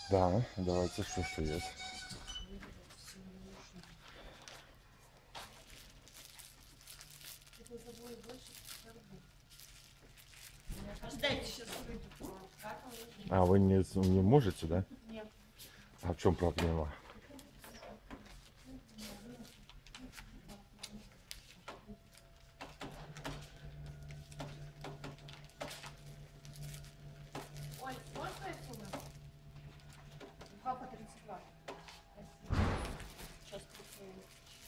Да, давайте, что есть. Ждайте, сейчас выйду. А вы не можете, да? Нет. А в чем проблема? Ой, можно я сюда? 2 по 32. Сейчас прикрою.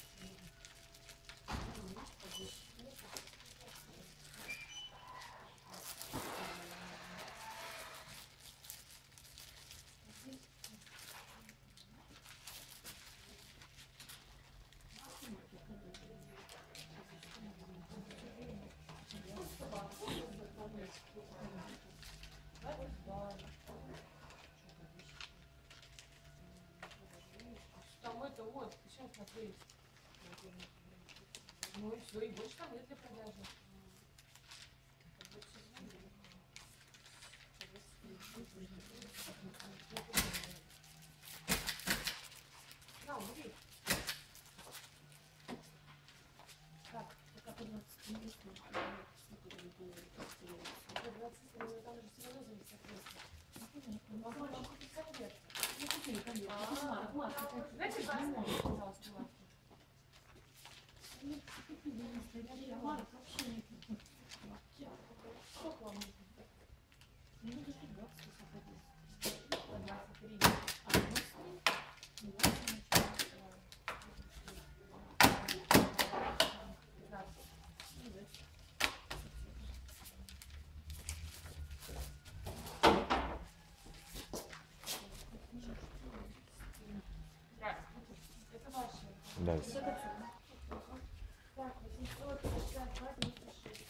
Там это вот, сейчас смотри. Ну и все, и больше там нет для продажи. На, убери. Так, пока по 20 минут, сколько там было, по 20 минут, там же все равно зависит от места. Могу вам купить конверт. Ну, купили конверт. Знаете, пожалуйста, марки. Марок вообще нет. Сколько вам нужно? Ну, это же 20 сохранилось. По 23. А, 23? Это ваши. Да. Так, 852, 96.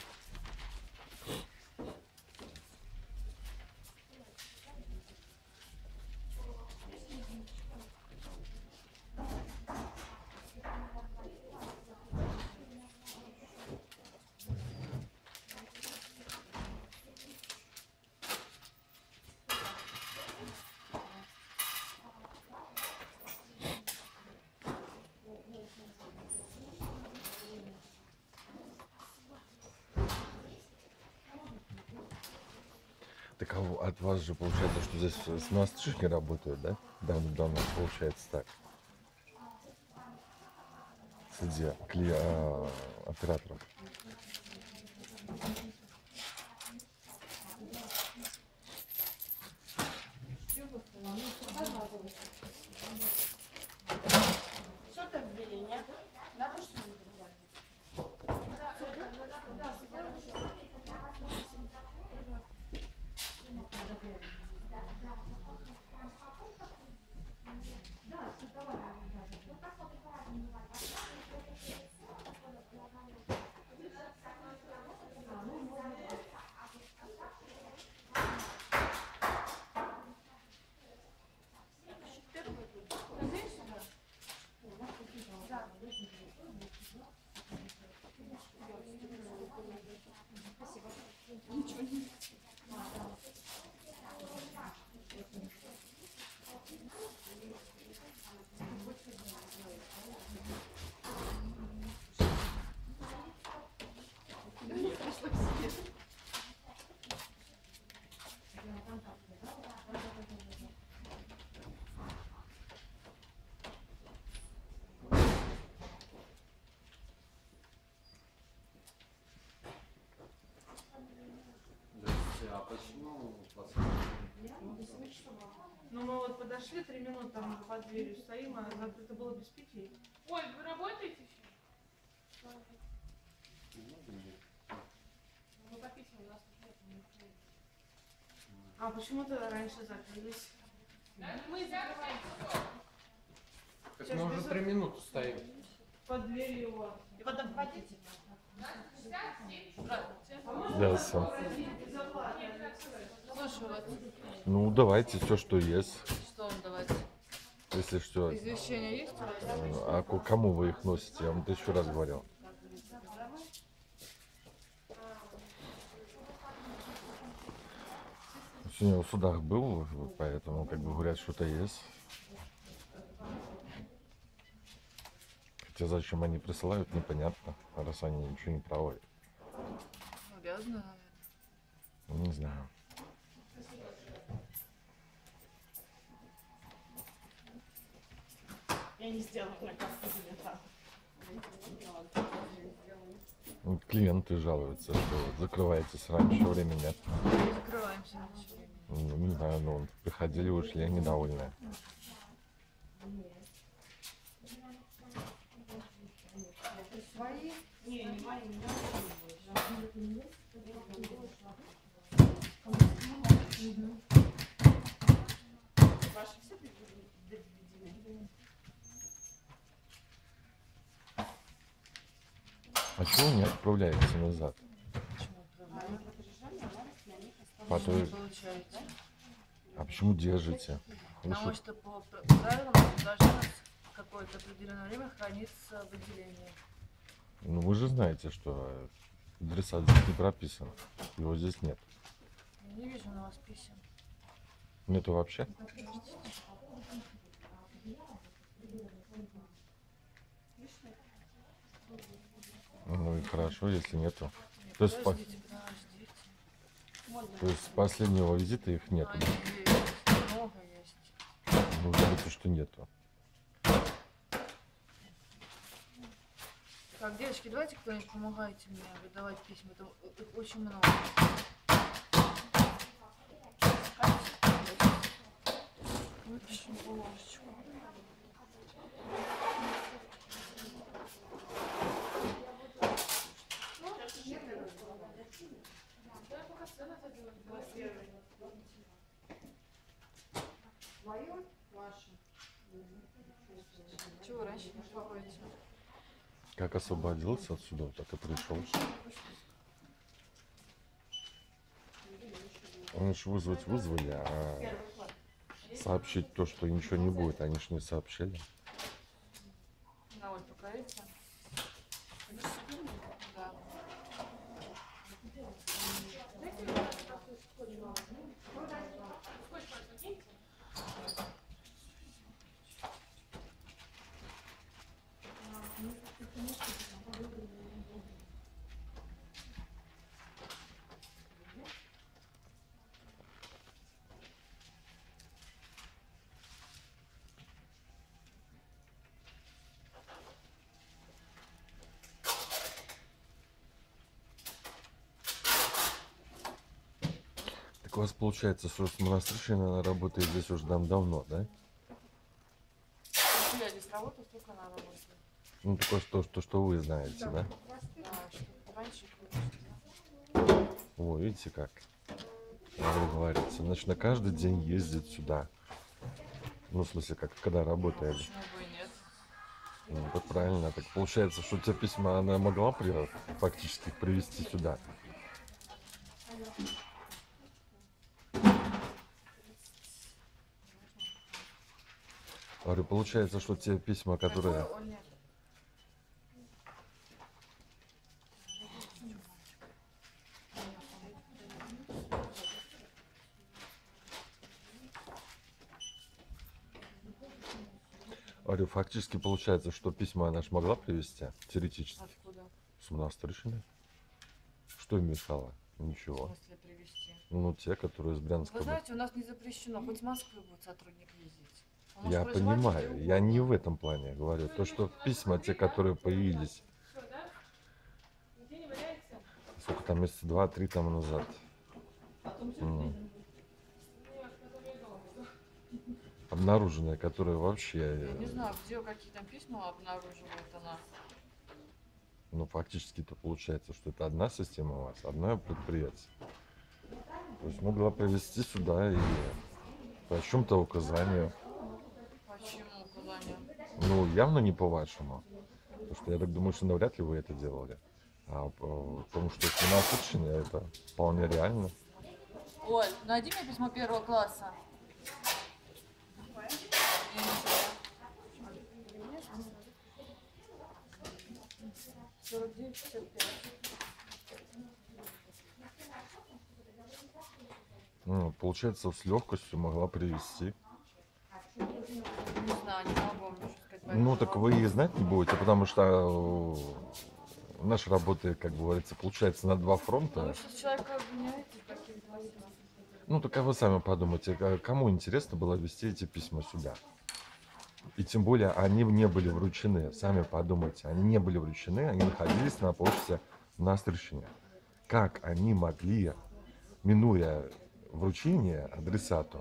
Так а от вас же получается, что здесь смазочник не работает, да? Да, да, у нас получается так. Среди операторов. Что-то ввели, нет? Надо что-нибудь? А почему Ну, мы вот подошли, 3 минуты там уже под дверью стоим, а закрыто было без 5. Ой, вы работаете еще? Ну, попейте, у нас нет. А почему тогда раньше закрылись? Да, мы закрываем все. Так Сейчас мы уже без- 3 минуты стоим. Под дверью вот. И потом входите. 67. Здравствуйте. Да, сам. Слушаю вас. Ну, давайте все, что есть. Что вам давать? Если что. Извещения есть у вас? А кому вы их носите? Я вам 1000 раз говорил. Сегодня в судах был, поэтому как бы говорят, что-то есть. Хотя зачем они присылают, непонятно, раз они ничего не проводят. Ну, обязаны, наверное. Не знаю. Я не сделала наказ кабинета. Вот клиенты жалуются, что закрываетесь раньше времени. Не закрываемся на все время. Ну, не знаю, ну, приходили, ушли, недовольные. Свои? Не, не мои, не Ваши все доведены? А чего не отправляете назад? Почему отправляют? По той- Не получается. А почему держите? Вы Потому что, что по правилам должно какое-то определенное время храниться в отделении. ну вы же знаете, что адресат здесь не прописан. Его здесь нет. Я не вижу на вас писем. Нету вообще? Ну и хорошо, если нету. То есть, Подождите, подождите. то есть с последнего визита их нету. Они Да? есть, много есть. Ну, говорите, что нету. Так, девочки, давайте кто-нибудь помогайте мне выдавать письма. Это очень много. Выпишем бумажечку. Чего вы раньше не успокоитесь? Как освободился отсюда, так и пришел. Он же вызвать вызвали, а сообщить то, что ничего не будет, они ж не сообщили. На Оль покорится? Да. Так у вас получается, что монастырщина работает здесь уже давно, да? Сколько я здесь работаю, столько она работает. Ну, такое что вы знаете, да? Да, что раньше, конечно. О, видите как? Как говорится. Значит, на каждый день ездит сюда. Ну, в смысле, как когда работает. Почему бы и нет? Ну, это правильно. Так получается, что те письма она могла фактически привезти сюда. Говорю, получается, что те письма, которые... Какое, Оль, нет? Говорю, фактически получается, что письма она ж могла привезти, теоретически, Откуда? с монастырщины. Что им мешало? В Ничего. смысле привезти? Ну, те, которые из Брянска. Вы знаете, у нас не запрещено, хоть в Москву будет сотрудник ездить. Он Я может проживать понимаю, где я не угодно. в этом плане говорю. То, что письма, те, которые появились, Что, да? Нигде не валяется? сколько там, месяца 2-3 тому назад. Обнаруженные, которые вообще, Я не знаю, где, какие там письма обнаруживает она. ну, фактически-то получается, что это одна система у вас, одно предприятие. То есть могла привезти сюда и по чему-то указанию. По чьему указанию? Ну, явно не по вашему. Потому что я так думаю, что навряд ли вы это делали. Потому что с монастырщине это вполне реально. Оль, найди мне письмо первого класса. Я ничего. 49-55. Ну, получается, с легкостью могла привезти. Не знаю, не могу вам ничего сказать. по Ну, этому так вы и знать не будете, потому что наша работа, как говорится, получается на два Ну, фронта. вы сейчас человека обвиняете в каких-то вопросах. Ну, так а вы сами подумайте, кому интересно было вести эти письма сюда? И тем более они не были вручены. Сами подумайте, они не были вручены, они находились на почте в Настрыщине. Как они могли, минуя вручение адресату,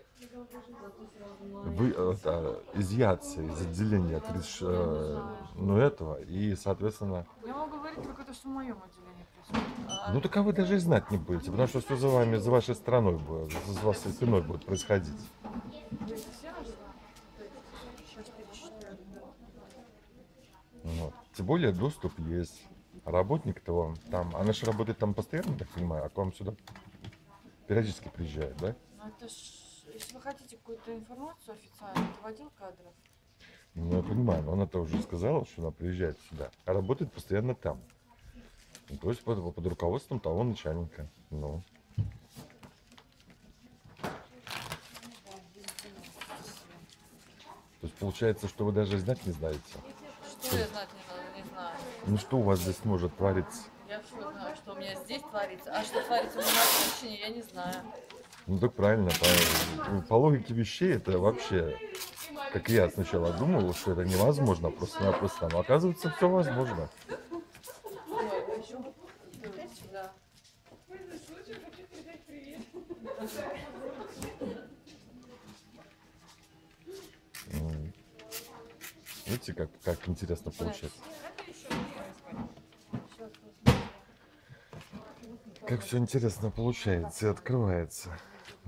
изъяться из отделения этого и, соответственно... Я могу говорить, как это что в моем отделении происходит. Ну, так а вы даже и знать не будете, потому что все за вами, за вашей страной, за вашей спиной будет происходить. Вы это все нашли? Сейчас пересчитаю. Вот. Тем более доступ есть. Работник-то вам там, она же работает там постоянно, так понимаю, а к вам сюда периодически приезжает, да? Ну это ж, если вы хотите какую-то информацию официальную, это в отдел кадров. Ну, я понимаю, но она-то уже сказала, что она приезжает сюда, а работает постоянно там. Ну, то есть под руководством того начальника. Ну. То есть получается, что вы даже знать не знаете. Что я знать не знаю. Ну что у вас здесь может твориться? Я все знаю, что у меня здесь творится. А что творится у меня на женщине, я не знаю. Ну так правильно, по логике вещей это вообще, как я сначала думал, что это невозможно, просто-напросто, но оказывается все возможно. Ой, вы еще сюда. Видите, как интересно получается. Как все интересно получается и открывается.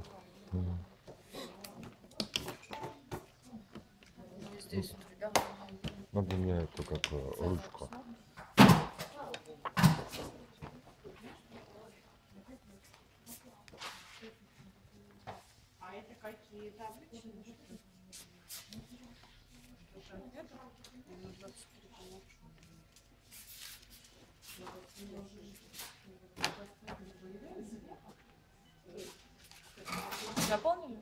Здесь вот, ребят. Надо мне эту ручку. А это какие таблички? Заполнили?